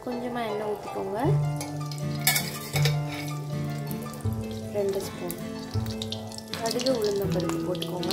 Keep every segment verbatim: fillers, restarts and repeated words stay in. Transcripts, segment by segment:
கொஞ்சமாக எண்ணெய் ஊற்றிக்கோங்க. ரெண்டு ஸ்பூன் கடுகு உளுந்தம் பருப்பு போட்டுக்கோங்க.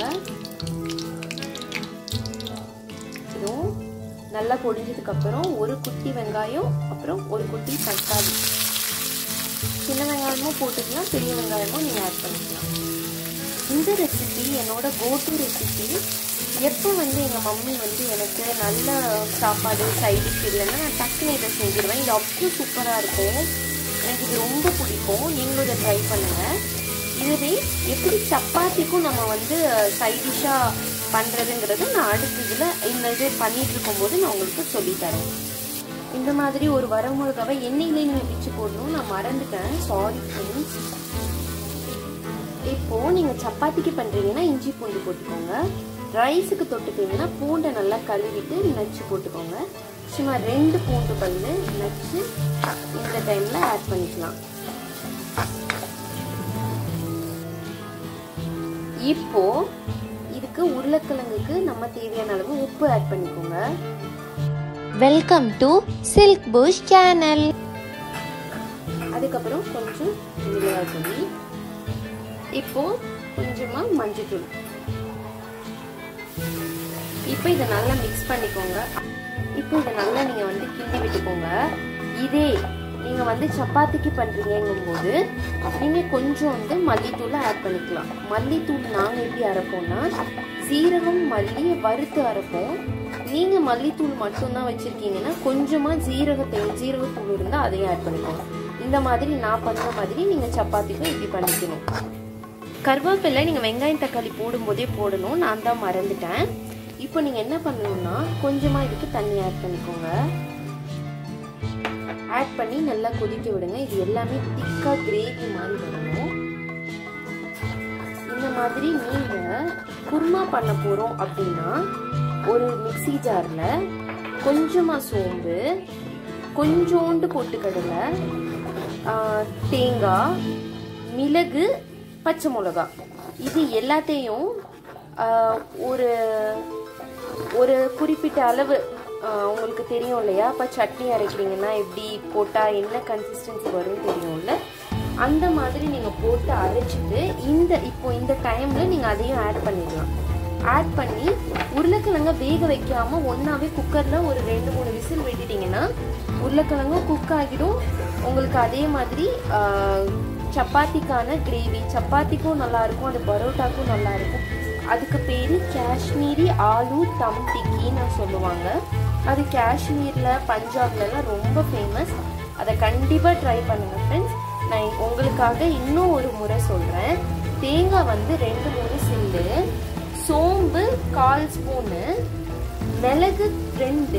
இதுவும் நல்லா பொரிஞ்சதுக்கப்புறம் ஒரு குட்டி வெங்காயம், அப்புறம் ஒரு குட்டி தக்காளி, சின்ன வெங்காயமும் போட்டுக்கலாம், பெரிய வெங்காயமும் நீங்கள் ஆட் பண்ணிக்கலாம். இந்த ரெசிபி என்னோட கோட்டு ரெசிபி. எப்போ வந்து எங்கள் மம்மி வந்து எனக்கு நல்ல சாப்பாடு சைடிஷ் இல்லைன்னா நான் டக்குன்னு இதை செஞ்சிடுவேன். இது அவ்வளோ சூப்பராக இருக்கும், எனக்கு இது ரொம்ப பிடிக்கும். நீங்களும் இதை ட்ரை பண்ணுங்கள். இதுவே எப்படி சப்பாத்திக்கும் நம்ம வந்து சைடிஷாக பண்ணுறதுங்கிறது நான் அடுத்த இதில் இந்த இது பண்ணிகிட்டு இருக்கும்போது நான் உங்களுக்கு சொல்லித்தரேன். இந்த மாதிரி ஒரு வரமிளகாவை எண்ணெயிலே நீங்கள் பிச்சு போடணும், நான் மறந்துட்டேன், சாரி ஃப்ரெண்ட்ஸ். இப்போது நீங்கள் சப்பாத்திக்கு பண்ணுறீங்கன்னா இஞ்சி பூண்டு போட்டுக்கோங்க. ரைஸுக்கு தொட்டுக்கிங்கன்னா பூண்டை நல்லா கழுவிட்டு நச்சு போட்டுக்கோங்க. சும்மா ரெண்டு பூண்டு பல் நச்சு இந்த டைமில் ஆட் பண்ணிக்கலாம். இப்போ இதுக்கு உருளைக்கிழங்குக்கு நம்ம தேவையான அளவு உப்பு ஆட் பண்ணிக்கோங்க. Welcome to Silk Push channel. அதுக்கப்புறம் கொஞ்சம் மிளகாய் பொடி, இப்போ கொஞ்சமா மஞ்சள். இப்போ இதை நல்லா மிக்ஸ் பண்ணிக்கோங்க. இப்போ இதை நல்லா நீங்க வந்து கிண்டி விட்டுக்கோங்க. இதே நீங்க வந்து சப்பாத்திக்கு பண்றீங்கும் போது நீங்க கொஞ்சம் வந்து மல்லித்தூள் ஆட் பண்ணிக்கலாம். மல்லித்தூள் நாங்க எப்படி அரைப்போம்னா சீரகம் மல்லி வறுத்து அரைப்போம். நீங்க மல்லித்தூள் மட்டும்தான் வச்சிருக்கீங்கன்னா கொஞ்சமா ஜீரகத்தையும் ஜீரகத்தூள் இருந்தா அதையும் ஆட் பண்ணிக்கோங்க. இந்த மாதிரி நான் பண்ண மாதிரி நீங்க சப்பாத்திக்கும் இப்படி பண்ணிக்கணும். கருவேப்பிலை நீங்க வெங்காயம் தக்காளி போடும் போதே போடணும், நான் தான் மறந்துட்டேன். இப்போ நீங்க என்ன பண்ணணும்னா கொஞ்சமா இதுக்கு தண்ணி ஆட் பண்ணிக்கோங்க. ஆட் பண்ணி நல்லா கொதிக்க விடுங்க. இது எல்லாமே திக்கா கிரேவி மாதிரி வரணும். இந்த மாதிரி நீங்க குருமா பண்ண போறோம் அப்படின்னா ஒரு மிக்ஸி ஜார்ல கொஞ்சமா சோம்பு, கொஞ்சோண்டு பொட்டுக்கடலை, தேங்காய், மிளகு, பச்சை மிளகா, இது எல்லாத்தையும் ஒரு ஒரு குறிப்பிட்ட அளவு உங்களுக்கு தெரியும் இல்லையா, இப்போ சட்னி அரைக்கிறீங்கன்னா எப்படி போட்டால் என்ன கன்சிஸ்டன்சி வரும்னு தெரியும்ல, அந்த மாதிரி நீங்கள் போட்டு அரைச்சிட்டு இந்த இப்போ இந்த டைமில் நீங்கள் அதையும் ஆட் பண்ணிடலாம். ஆட் பண்ணி உருளைக்கிழங்க வேக வைக்காம ஒன்றாவே குக்கரில் ஒரு ரெண்டு மூணு விசில் விட்டுட்டிங்கன்னா உருளைக்கிழங்கும் குக் ஆகிடும். உங்களுக்கு அதே மாதிரி சப்பாத்திக்கான கிரேவி, சப்பாத்திக்கும் நல்லாயிருக்கும், அது பரோட்டாக்கும் நல்லாயிருக்கும். அதுக்கு பேர் காஷ்மீரி ஆலு தம் டிக்கின்னு சொல்லுவாங்க. அது காஷ்மீரில் பஞ்சாப்லலாம் ரொம்ப ஃபேமஸ். அதை கண்டிப்பாக ட்ரை பண்ணுங்கள் ஃப்ரெண்ட்ஸ். நான் உங்களுக்காக இன்னும் ஒரு முறை சொல்கிறேன். தேங்காய் வந்து ரெண்டு மூணு சில்லு, சோம்பு கால் ஸ்பூனு, மிளகு ரெண்டு,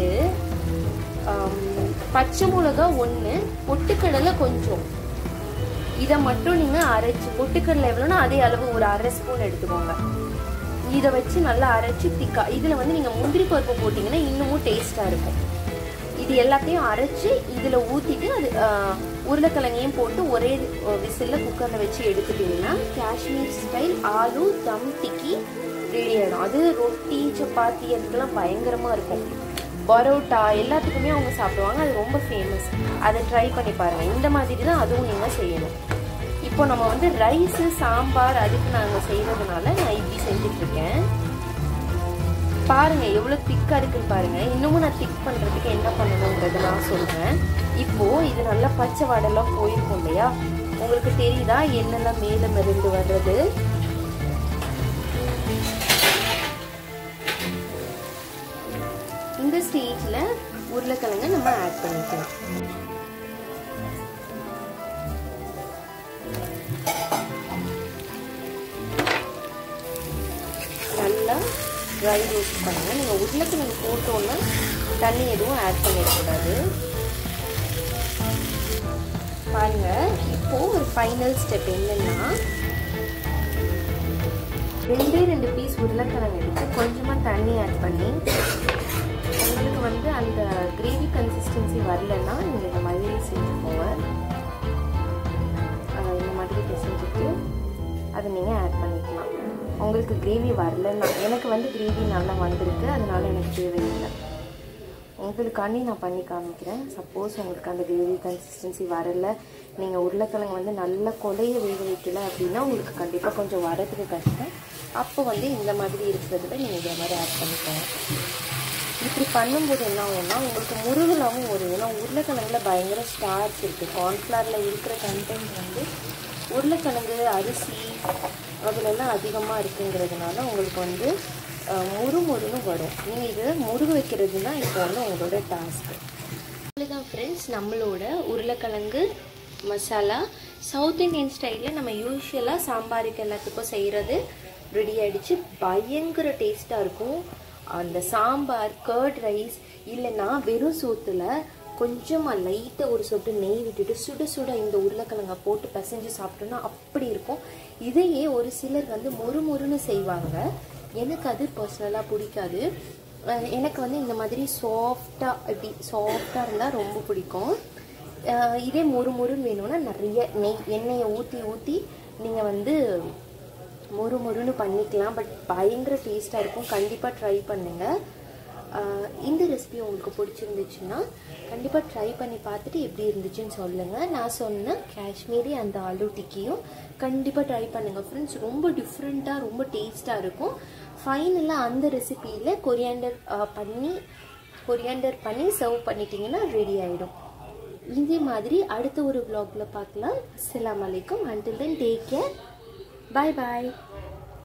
பச்சை மிளகா ஒன்று, பொட்டுக்கடலை கொஞ்சம், இதை மட்டும் நீங்கள் அரைச்சி, பொட்டுக்கடலை எவ்வளோன்னா அதே அளவு ஒரு அரை ஸ்பூன் எடுத்துக்கோங்க. இதை வச்சு நல்லா அரைச்சி திக்கா, இதில் வந்து நீங்கள் முந்திரி பருப்பு போட்டிங்கன்னா இன்னமும் டேஸ்ட்டாக இருக்கும். இது எல்லாத்தையும் அரைச்சி இதில் ஊற்றிட்டு அது உருளைக்கிழங்கையும் போட்டு ஒரே விசிலில் குக்கரில் வச்சு எடுத்துட்டிங்கன்னா காஷ்மீர் ஸ்டைல் ஆலு தம் டிக்கி ரெடி ஆகிடும். அது ரொட்டி சப்பாத்தி அதுக்கெல்லாம் பயங்கரமாக இருக்கும். பரோட்டா எல்லாத்துக்குமே அவங்க சாப்பிடுவாங்க, அது ரொம்ப ஃபேமஸ். அதை ட்ரை பண்ணி பாருங்கள். இந்த மாதிரி தான் அதுவும் நீங்கள் செய்யணும். இப்போ நம்ம வந்து ரைஸு சாம்பார் அதுக்கு நாங்கள் செய்கிறதுனால நான் இப்படி செஞ்சிட்ருக்கேன். பாருங்கள் எவ்வளோ திக்காக இருக்குன்னு பாருங்கள். இன்னமும் நான் திக் பண்ணுறதுக்கு என்ன பண்ணணுங்கிறது நான் சொல்கிறேன். இப்போது இது நல்லா பச்சை வடெல்லாம் போயிருக்கும் இல்லையா, உங்களுக்கு தெரியுதா என்னெல்லாம் மேலே மருந்து வர்றது. இந்த ஸ்டேஜில் உருளைக்கிழங்க நம்ம ஆட் பண்ணிக்கலாம். நல்லா ட்ரை ரோஸ்ட் பண்ணுங்கள். நீங்கள் உருளைக்கிழங்கு போட்டோன்னா தண்ணி எதுவும் ஆட் பண்ணிடக்கூடாது. பாருங்கள், இப்போது ஒரு ஃபைனல் ஸ்டெப் என்னென்னா ரெண்டே ரெண்டு பீஸ் உருளைக்கிழங்கு எடுத்து கொஞ்சமாக தண்ணி ஆட் பண்ணி, உங்களுக்கு வந்து அந்த கிரேவி கன்சிஸ்டன்சி வரலன்னா நீங்கள் இந்த மாதிரி செஞ்சுக்கோங்க. இந்த மாதிரி செஞ்சுட்டு அதை நீங்கள் ஆட் பண்ணிக்கலாம். உங்களுக்கு கிரேவி வரலன்னா, எனக்கு வந்து கிரேவி நல்லா வந்திருக்கு, அதனால எனக்கு தேவையில்லை. உங்களுக்காண்டி நான் பண்ணி காமிக்கிறேன். சப்போஸ் உங்களுக்கு அந்த கிரேவி கன்சிஸ்டன்சி வரல, நீங்கள் உருளைக்கிழங்கு வந்து நல்லா கொலைய வேக வைக்கல அப்படின்னா உங்களுக்கு கண்டிப்பாக கொஞ்சம் வரதுக்கு கஷ்டம். அப்போ வந்து இந்த மாதிரி இருக்கிறதுல நீங்கள் இதே மாதிரி ஆட் பண்ணிக்கோங்க. இப்படி பண்ணும்போது என்ன ஆகும்னா உங்களுக்கு முருகலாகவும் வரும். ஏன்னா உருளைக்கிழங்குல பயங்கர ஸ்டார்ச் இருக்குது. கார்ன்ஃப்ளவரில் இருக்கிற கண்டென்ட் வந்து உருளைக்கிழங்கு அரிசி அதுலெல்லாம் அதிகமாக இருக்குங்கிறதுனால உங்களுக்கு வந்து முறு முருன்னு வரும். நீங்கள் இதை முருக வைக்கிறது தான் இப்போ வந்து உங்களோட டாஸ்க்கு. அவ்வளோதான் ஃப்ரெண்ட்ஸ், நம்மளோட உருளைக்கிழங்கு மசாலா சவுத் இண்டியன் ஸ்டைலில் நம்ம யூஸ்வலாக சாம்பாருக்கு எல்லாத்துக்கும் செய்கிறது ரெடி ஆகிடுச்சு. பயங்கர டேஸ்ட்டாக இருக்கும். அந்த சாம்பார், கர்ட் ரைஸ் இல்லைன்னா வெறும் சோத்தில் கொஞ்சமாக லைட்டாக ஒரு சொட்டு நெய் விட்டுட்டு சுட சுட இந்த உருளைக்கிழங்கை போட்டு பிசைஞ்சு சாப்பிட்டோன்னா அப்படி இருக்கும். இதையே ஒரு சிலர் வந்து மொறு மொறுன்னு செய்வாங்க. எனக்கு அது பர்சனலாக பிடிக்காது. எனக்கு வந்து இந்த மாதிரி சாஃப்டாக இப்படி சாஃப்டாக இருந்தால் ரொம்ப பிடிக்கும். இதே மொறு மொறுன்னு வேணும்னா நிறைய நெய் எண்ணெயை ஊற்றி ஊற்றி நீங்கள் வந்து மொறு மொறுன்னு பண்ணிக்கலாம். பட் பயங்கர டேஸ்ட்டாக இருக்கும். கண்டிப்பாக ட்ரை பண்ணுங்கள். இந்த ரெசிபி உங்களுக்கு பிடிச்சிருந்துச்சுன்னா கண்டிப்பாக ட்ரை பண்ணி பார்த்துட்டு எப்படி இருந்துச்சுன்னு சொல்லுங்கள். நான் சொன்ன காஷ்மீரி அந்த ஆலு டிக்கியும் கண்டிப்பாக ட்ரை பண்ணுங்கள் ஃப்ரெண்ட்ஸ். ரொம்ப டிஃப்ரெண்ட்டாக ரொம்ப டேஸ்ட்டாக இருக்கும். ஃபைனலாக அந்த ரெசிபியில் கொரியாண்டர் பண்ணி கொரியாண்டர் பண்ணி சர்வ் பண்ணிட்டீங்கன்னா ரெடி ஆகிடும். இதே மாதிரி அடுத்த ஒரு vlogல பார்க்கலாம். அஸ்ஸலாமு அலைக்கும். until then take care. Bye bye.